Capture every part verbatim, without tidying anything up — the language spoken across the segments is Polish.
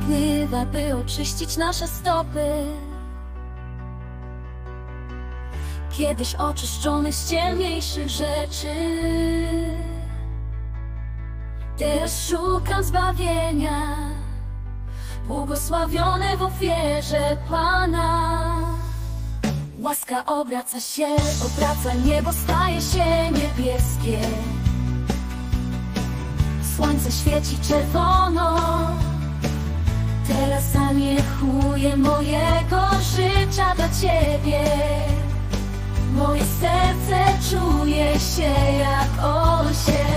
przypływa, by oczyścić nasze stopy. Kiedyś oczyszczony z ciemniejszych rzeczy, teraz szukam zbawienia, błogosławiony w ofierze Pana. Łaska obraca się, obraca niebo, staje się niebieskie. Słońce świeci czerwono, teraz zamiechuje mojego życia dla Ciebie. Moje serce czuje się jak osier.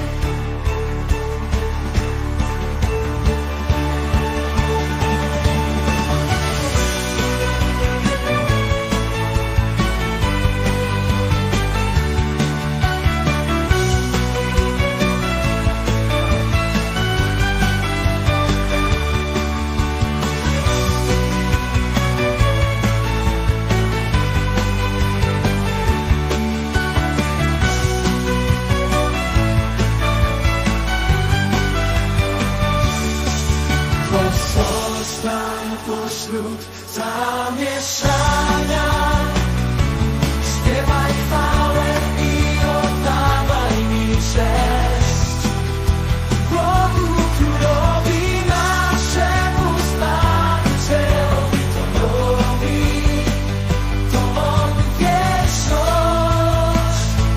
Zostań pośród zamieszania, śpiewaj chwałę i oddawaj mi cześć. Bogu, Królowi naszemu Zbawicielowi, to robi, to On wieczność.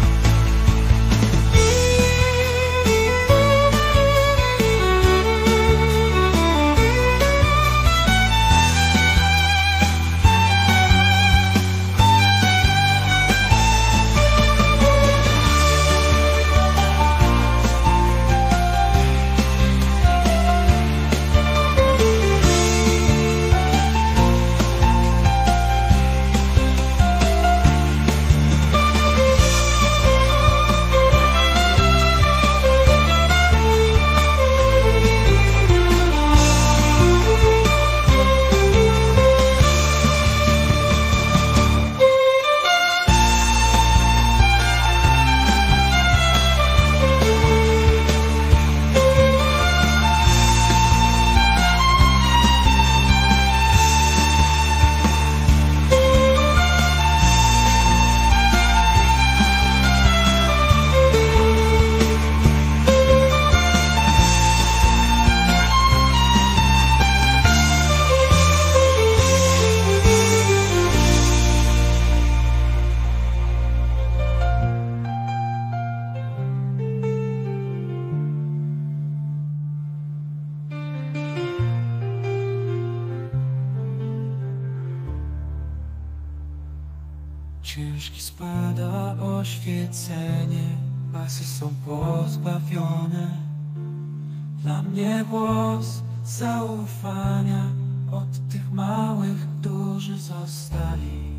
Ciężki spada oświecenie, pasy są pozbawione. Dla mnie głos zaufania od tych małych, którzy zostali.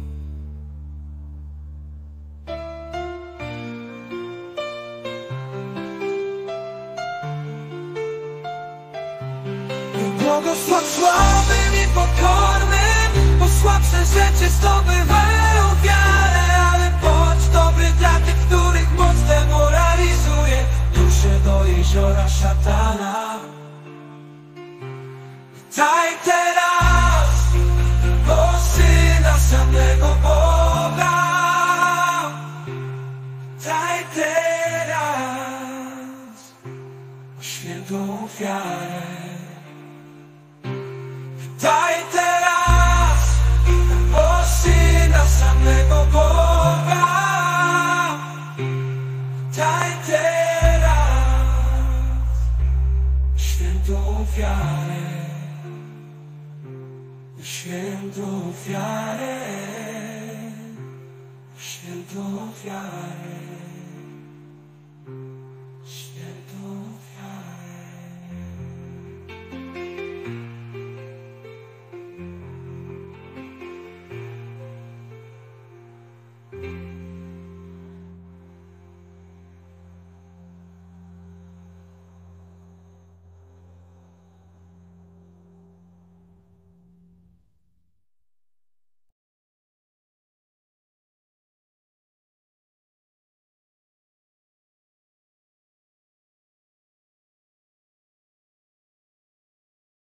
Błogosław słabym i pokornym, bo słabsze rzeczy zdobywają wiarę. Ale bądź dobry dla tych, których moc demoralizuje duszę do jeziora szatana. Daj teraz, o Syna samego Boga. Daj teraz, o świętą ofiarę. Daj teraz, o Syna samego Boga. Daj teraz, świętą ofiarę, świętą ofiarę, świętą ofiarę.